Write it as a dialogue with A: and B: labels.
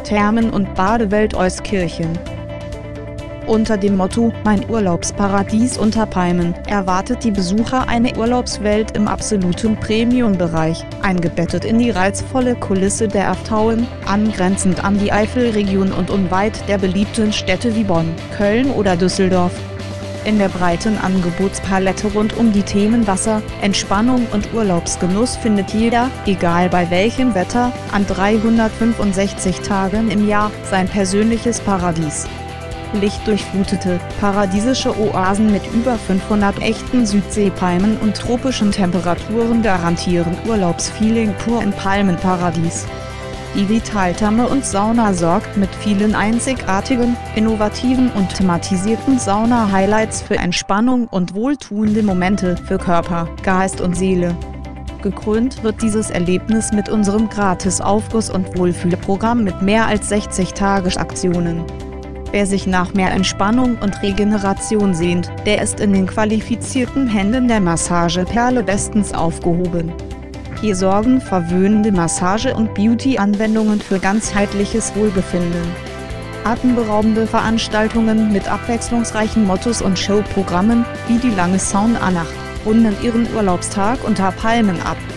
A: Thermen- und Badewelt Euskirchen. Unter dem Motto »Mein Urlaubsparadies unter Palmen« erwartet die Besucher eine Urlaubswelt im absoluten Premium-Bereich, eingebettet in die reizvolle Kulisse der Aftauen, angrenzend an die Eifelregion und unweit der beliebten Städte wie Bonn, Köln oder Düsseldorf. In der breiten Angebotspalette rund um die Themen Wasser, Entspannung und Urlaubsgenuss findet jeder, egal bei welchem Wetter, an 365 Tagen im Jahr sein persönliches Paradies. Lichtdurchflutete, paradiesische Oasen mit über 500 echten Südseepalmen und tropischen Temperaturen garantieren Urlaubsfeeling pur im Palmenparadies. Die Vitaltherme und Sauna sorgt mit vielen einzigartigen, innovativen und thematisierten Sauna-Highlights für Entspannung und wohltuende Momente für Körper, Geist und Seele. Gekrönt wird dieses Erlebnis mit unserem Gratis-Aufguss- und Wohlfühlprogramm mit mehr als 60 Tagesaktionen. Wer sich nach mehr Entspannung und Regeneration sehnt, der ist in den qualifizierten Händen der Massageperle bestens aufgehoben. Hier sorgen verwöhnende Massage- und Beauty-Anwendungen für ganzheitliches Wohlbefinden. Atemberaubende Veranstaltungen mit abwechslungsreichen Mottos und Showprogrammen, wie die lange Sauna-Nacht, runden ihren Urlaubstag unter Palmen ab.